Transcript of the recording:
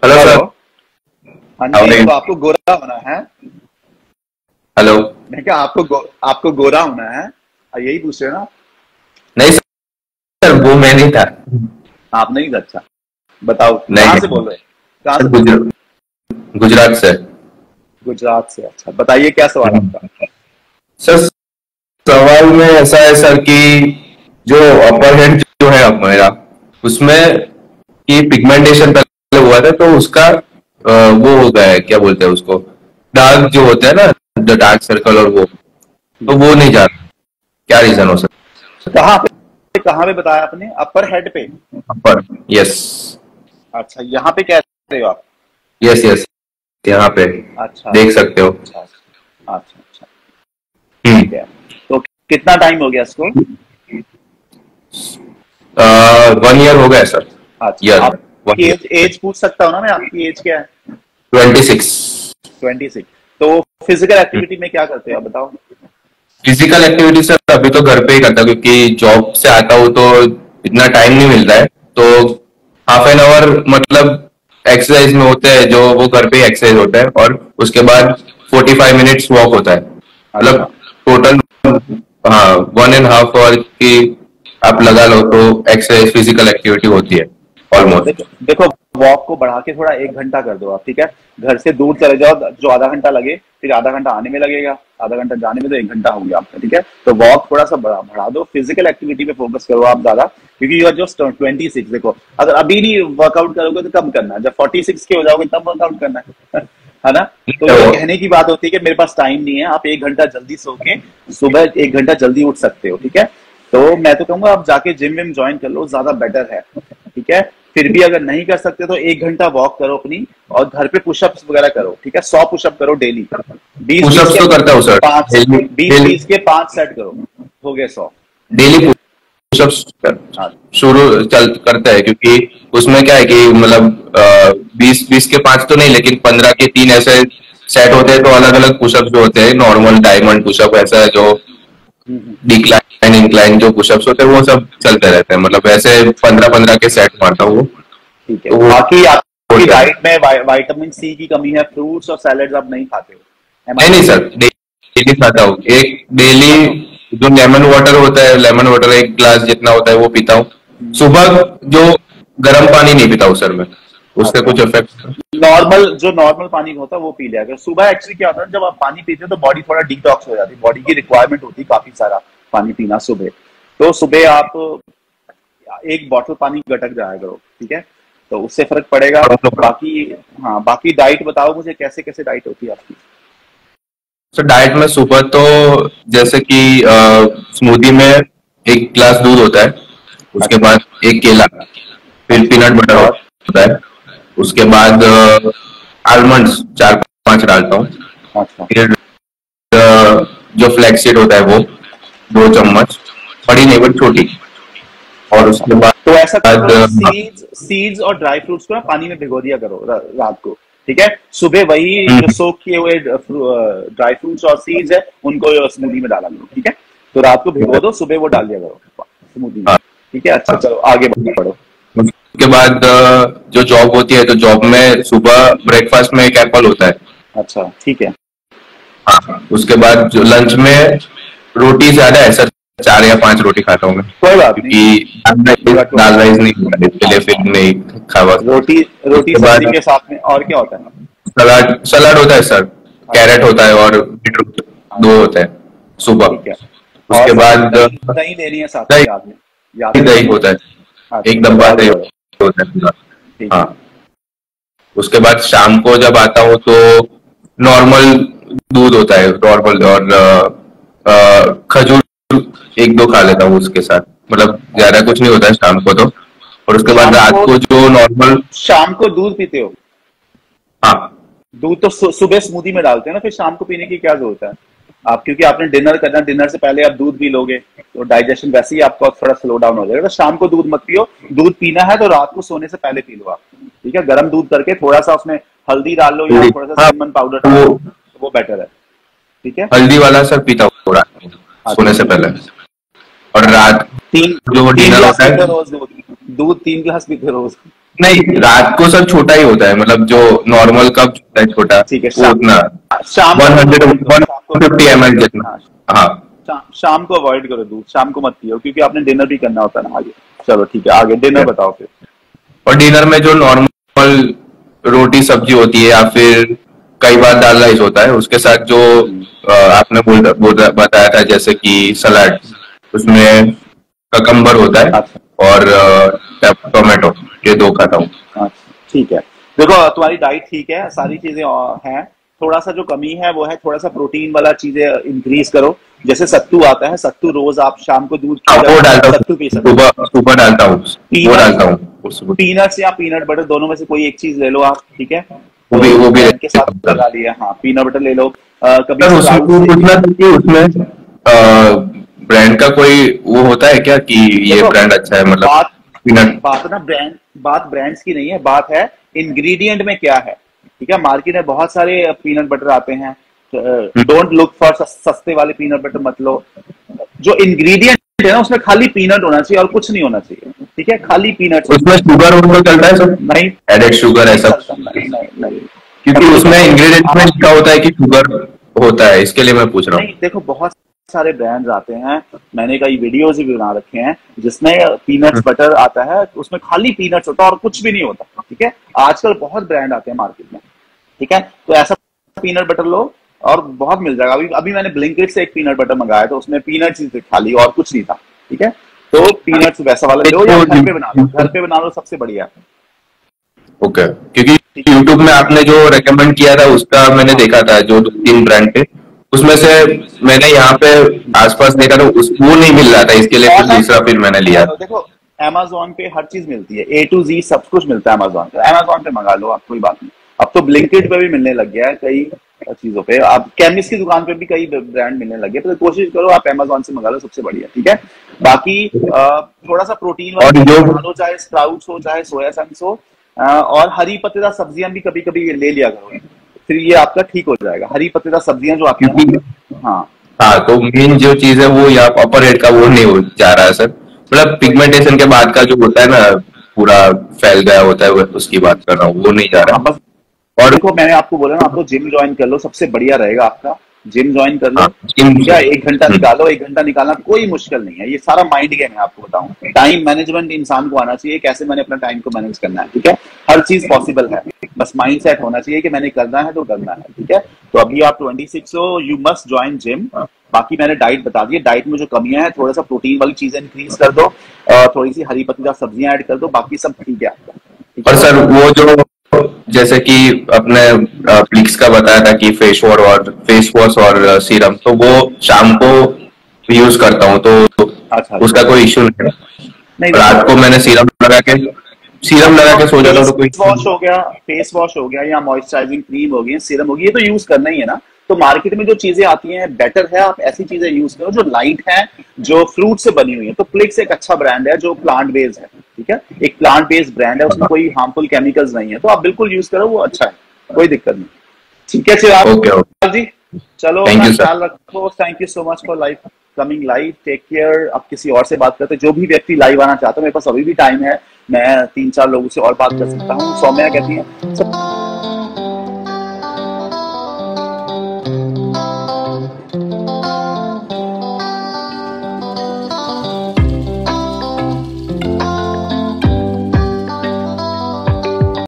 Hello hello. Sir. हाँ how are जी, you? तो आपको गोरा होना है। हेलो। मैं क्या आपको गोरा होना है। यही पूछ रहे हो ना? नहीं सर, वो मैं नहीं था। आप नहीं? अच्छा, बताओ नहीं कहाँ से नहीं बोल रहे हैं? कहाँ सर, से बोल रहे हैं? गुजरात से। गुजरात से। अच्छा, बताइए क्या सवाल आपका। सर, सवाल में ऐसा है सर कि जो अपर हेड जो है अब मेरा, उसमें की पिगमेंटेशन पहले हुआ था, तो उसका वो हो गया है, क्या बोलते हैं उसको, डार्क जो होता है ना, द डार्क सर्कल, और वो तो वो नहीं जा रहा। क्या रीजन हो सकता कहाँ पे बताया आपने? अपर हेड पे? है? Upper, yes. अच्छा, यहाँ पे कह रहे हो आप? यस यस, यहाँ पे अच्छा देख सकते हो। अच्छा अच्छा अच्छा। ठीक है, तो कितना टाइम हो गया इसको? 1 ईयर हो गया सर। अच्छा, ईयर, वन आपकी एज ईयर। एज पूछ सकता हूँ ना मैं? आपकी एज क्या है? 26। 26। तो फिजिकल एक्टिविटी में क्या करते हो आप, बताओ। फिजिकल एक्टिविटी सर अभी तो घर पे ही करता हूँ, क्योंकि जॉब से आता हूँ तो इतना टाइम नहीं मिलता है। तो हाफ एन आवर मतलब एक्सरसाइज में होते हैं, जो वो घर पे ही एक्सरसाइज होता है, और उसके बाद 45 मिनट्स वॉक होता है, मतलब अच्छा। टोटल। हाँ, 1.5 आवर की आप लगा लो, तो एक्सरसाइज फिजिकल एक्टिविटी होती है अच्छा, ऑलमोस्ट। देखो देखो, वॉक को बढ़ा के थोड़ा 1 घंटा कर दो आप, ठीक है? घर से दूर चले जाओ, जो आधा घंटा लगे, फिर आधा घंटा आने में लगेगा, आधा घंटा जाने में, तो 1 घंटा हो गया आपका, ठीक है? तो वॉक थोड़ा सा बढ़ा दो, फिजिकल एक्टिविटी पे फोकस करो आप ज्यादा, क्योंकि यू आर जस्ट 26। देखो, अगर अभी नहीं वर्कआउट करोगे तो कब करना है? जब 46 के हो जाओगे तब वर्कआउट करना है है ना? तो ये कहने की बात होती है कि मेरे पास टाइम नहीं है। आप 1 घंटा जल्दी सो के सुबह 1 घंटा जल्दी उठ सकते हो, ठीक है? तो मैं तो कहूंगा आप जाके जिम विम ज्वाइन कर लो, ज्यादा बेटर है, ठीक है? फिर भी अगर नहीं कर सकते तो 1 घंटा वॉक करो अपनी, और घर पे पुशअप्स वगैरह करो, ठीक है? 100 पुशअप करो डेली। बीस बीस पुशअप्स के तो करता हूँ सर। पांच डेली बीस डेली बीस के 5 सेट करो, हो गए 100। डेली पुशअप्स हाँ। शुरू चल करता है, क्योंकि उसमें क्या है कि मतलब 20 20 के 5 तो नहीं, लेकिन 15 के 3 ऐसे सेट होते हैं। तो अलग अलग पुशअप्स जो होते हैं, नॉर्मल डायमंड पुशअप, ऐसा है जो हम्म। डिक्लाइन इंक्लाइन जो पुशअप्स होते हैं, वो सब चलते रहते हैं। मतलब ऐसे 15 15 के सेट मारता हूँ, ठीक है। तो वो बाकी आपकी होता है। डाइट में विटामिन सी की कमी है, फ्रूट्स और सैलेड्स आप नहीं खाते हो, एम आई नहीं नहीं राइट? सर, डेली खाता हूँ। एक डेली अच्छा। जो लेमन वाटर होता है, लेमन वाटर 1 गिलास जितना होता है वो पीता हूँ। सुबह जो गर्म पानी नहीं पीता हूँ सर मैं, उससे अच्छा, कुछ इफेक्ट। नॉर्मल पानी होता है वो पी लिया करो सुबह। एक्चुअली क्या होता है, जब आप पानी पीते हो तो बॉडी थोड़ा डिटॉक्स हो जाती है, बॉडी की रिक्वायरमेंट होती है काफी सारा पानी पीना सुबह। तो सुबह आप 1 बॉटल पानी गटक जाया करो, ठीक है? तो उससे फर्क पड़ेगा। बाकी, हाँ, बाकी डाइट बताओ मुझे, कैसे कैसे डाइट होती है आपकी? सर डाइट में सुबह तो जैसे कि स्मूदी में 1 गिलास दूध होता है, उसके अच्छा बाद एक केला, फिर अच्छा। पीनट बटर और? होता है, उसके बाद आलमंड्स 4 5 डालता हूँ, अच्छा फिर जो फ्लैक्सीड होता है वो 2 चम्मच, बड़ी नहीं बट छोटी। और अच्छा। उसके तो ऐसा बाद करो, सीड्स और ड्राई फ्रूट्स को ना पानी में भिगो दिया करो रात को, ठीक है? सुबह वही जो सोक किए हुए ड्राई फ्रूट्स और सीड्स है उनको स्मूदी में डाला करो, ठीक है? तो रात को भिगो दो, सुबह वो डाल दिया करो स्मूदी में, हाँ, ठीक है? अच्छा, चलो आगे बढ़ो। उसके बाद जो जॉब होती है, तो जॉब में सुबह ब्रेकफास्ट में एक एप्पल होता है। अच्छा, ठीक है। हाँ, उसके बाद जो लंच में रोटी ज्यादा है सर, 4 या 5 रोटी खाता हूँ मैं, कोई बात नहीं, क्योंकि यू आर दाल राइस नहीं होता, इसके लिए अच्छा। फिर नहीं खावा। रोटी रोटी उसके सब्जी बाद के साथ में और क्या होता है? सलाद सलाद होता है सर, अच्छा कैरेट होता है और बीटरूट, दो अच्छा, होते हैं सुबह। ठीक है। और उसके साथ में बाद दही दही लेनी है साथ में, दही याद है दही बताना। होता है, अच्छा, एक चलो डब्बा आगे दही बढ़ो। होता है पूरा। ठीक है। हाँ, उसके बाद शाम को जब आता हूँ तो नॉर्मल दूध होता है, नॉर्मल, और खजूर 1 2 खा लेता हूँ उसके साथ, मतलब ज्यादा अच्छा, कुछ नहीं होता है शाम को तो। और उसके बाद शाम रात को को जो नॉर्मल। शाम को दूध पीते हो? हाँ दूध तो सुबह स्मूदी में डालते हैं ना, फिर शाम को पीने की क्या जरूरत है? आप, क्योंकि आपने डिनर करना, डिनर से पहले आप दूध पी लोगे तो डाइजेशन वैसे ही आपका थोड़ा स्लो डाउन हो जाएगा। तो शाम को दूध मत पियो। दूध पीना है तो रात को सोने से पहले पी लो आप, ठीक है? गर्म दूध करके थोड़ा सा उसमें हल्दी डाल लो या थोड़ा सा हाँ, सिनेमन पाउडर डाल वो लो, तो वो बेटर है, ठीक है? हल्दी वाला सर पीता हूँ रात को अच्छा, सोने से ठीक पहले। है। और अच्छा, रात तीन जो तीन डिनर गिलास होता पीते है। हो रोज दूध? दूध 3 गिलास पीते हो रोज? नहीं, रात को सर छोटा ही होता है, मतलब जो नॉर्मल कप होता है छोटा, ठीक है, वो शाम उतना शाम को 100 अवॉइड करो, शाम को 150 ml जितना। हाँ, हाँ। शाम को अवॉइड करो दूध, शाम को मत पियो क्योंकि आपने डिनर भी करना होता है ना आगे। चलो ठीक है, आगे डिनर बताओ फिर। और डिनर में जो नॉर्मल रोटी सब्जी होती है, या फिर कई बार दाल राइस होता है, उसके साथ जो हम्म, आपने बताया था जैसे कि सलाद, उसमें ककम्बर होता है अच्छा और टोमेटो, ये दो खाता हूँ। अच्छा, ठीक है। देखो तुम्हारी डाइट ठीक है, सारी चीजें हैं। थोड़ा सा जो कमी है वो है थोड़ा सा प्रोटीन वाला चीजें इंक्रीज करो। जैसे सत्तू आता है, सत्तू रोज आप शाम को दूध की हाँ, वो जगह डालता हूँ, सत्तू पी सकते हो। सुबह सुबह डालता हूँ, वो पीनट्स, डालता हूँ सुबह। पीनट्स या पीनट बटर दोनों में से कोई एक चीज ले लो आप, ठीक है। वो तो भी वो भी ब्रेड के लेता साथ हूँ सर। लगा लिया, हाँ पीनट बटर ले लो। कभी सर उसमें स्प्राउट वो से भी। पूछना था कि उसमें ब्रांड का कोई वो होता है क्या, कि ये देखो ब्रांड अच्छा है, मतलब बात पीनट। बात ना ब्रांड बात ब्रांड्स की नहीं है, बात है इंग्रेडिएंट में क्या है। ठीक है, मार्केट में बहुत सारे पीनट बटर आते हैं। डोंट लुक फॉर सस्ते वाले पीनट बटर मत लो। जो इंग्रेडिएंट है ना उसमें खाली पीनट होना चाहिए और कुछ नहीं होना चाहिए, ठीक है, खाली पीनट्स होना उसमें चाहिए। शुगर वो तो चलता है सर, नहीं, एडेड शुगर नहीं ऐसा चलता, कुछ? नहीं नहीं नहीं। क्योंकि देखो उसमें इंग्रेडिएंट में आप, लिखा होता है कि शुगर होता है, इसके लिए मैं पूछ रहा नहीं हूँ। देखो बहुत सारे ब्रांड्स आते हैं, मैंने कई वीडियोस भी बना रखे हैं जिसमें पीनट्स बटर आता है, उसमें खाली पीनट्स होता है और कुछ भी नहीं होता, ठीक है। आजकल बहुत ब्रांड आते हैं मार्केट में, ठीक है। तो ऐसा पीनट बटर लो और बहुत मिल जाएगा। अभी अभी मैंने ब्लिंकिट से एक पीनट बटर मंगाया तो उसमें पीनट्स ही थे खाली और कुछ नहीं था, ठीक है। तो पीनट्स वैसा वाला लो या घर पे बना लो, घर पे बना लो सबसे बढ़िया, ओके, क्योंकि ठीक है। यूट्यूब में आपने जो रेकमेंड किया था उसका मैंने हाँ देखा था, जो 2-3 ब्रांड थे, उसमें से मैंने यहाँ पे आसपास देखा तो वो नहीं मिल रहा था, इसके लिए फिर ऑनलाइन दूसरा फिर मैंने लिया। देखो अमेजोन पे हर चीज मिलती है, ए टू जी सब कुछ मिलता है अमेजोन पे, अमेजोन पे मंगा लो आप, कोई बात नहीं। अब तो ब्लिंकिट पे भी मिलने लग गया है कई चीजों पे, आप केमिस्ट की दुकान पे भी कई ब्रांड मिलने लग गए, तो कोशिश करो आप अमेजोन से मंगा लो, सबसे बढ़िया, ठीक है। बाकी थोड़ा सा प्रोटीन वाली और चीजें जो बढ़ा लो, चाहे स्प्राउट्स हो चाहे सोया चंक्स हो। और हरी पत्तेदार सब्जियां भी कभी कभी ले लिया करो, फिर ये आपका ठीक हो जाएगा। हरी पत्तेदार सब्जियां जो आती है क्योंकि ना, हाँ हाँ, तो मेन जो चीज है वो यहाँ अपर हेड का वो नहीं हो जा रहा है सर, मतलब वही। पिगमेंटेशन के बाद का जो होता है ना, पूरा फैल गया होता है, उसकी बात कर रहा हूँ, वो नहीं जा हाँ रहा बस है। और देखो मैंने आपको बोला ना, आपको जिम ज्वाइन कर लो, सबसे बढ़िया रहेगा आपका। जिम ज्वाइन कर लो, हाँ, जिम ठीक से। है। एक घंटा निकालो, एक घंटा निकालना कोई मुश्किल नहीं है, ये सारा माइंड गेम है। आपको बताऊं, टाइम मैनेजमेंट इंसान को आना चाहिए, कैसे मैंने अपना टाइम को मैनेज करना है, ठीक है। हर चीज पॉसिबल है, बस माइंड सेट होना चाहिए कि मैंने करना है तो करना है, ठीक है। तो अभी आप 26 हो, यू मस्ट ज्वाइन जिम। बाकी मैंने डाइट बता दी है, डाइट में जो कमियां है थोड़ा सा प्रोटीन वाली चीजें इंक्रीज कर दो, थोड़ी सी हरी पत्तेदार सब्जियां ऐड कर दो, बाकी सब ठीक है आपका, ठीक और है। सर वो जो जैसे कि अपने प्लिक्स का बताया था कि फेस वॉश और सीरम, तो वो शाम को यूज करता हूँ, तो अच्छा अच्छा, उसका कोई इश्यू नहीं है। नहीं देखो रात को मैंने सीरम देखो लगा के सो जाता हूँ, फेस तो कोई issue वॉश नहीं। हो गया, फेस वॉश हो गया या मॉइस्चराइजिंग क्रीम हो गई, सीरम होगी, ये तो यूज करना ही है ना। तो मार्केट में जो चीजें आती हैं बेटर है आप ऐसी चीजें यूज करो जो लाइट है, जो फ्रूट से बनी हुई है। तो प्लिक्स एक अच्छा ब्रांड है जो प्लांट बेस्ड है, ठीक है। एक प्लांट बेस्ड ब्रांड है, उसमें कोई हार्मफुल केमिकल्स नहीं है, तो आप बिल्कुल यूज करो, वो अच्छा है, कोई दिक्कत नहीं, ठीक है ओके ओके, चिराग जी। चलो थैंक अपना यू सर। ख्याल रखो, thank you so much for life coming live, take care. अब किसी और से बात करते हैं, जो भी व्यक्ति लाइव आना चाहता है, मेरे पास अभी भी टाइम है, मैं 3-4 लोगों से और बात कर सकता हूँ। सौम्या कहती है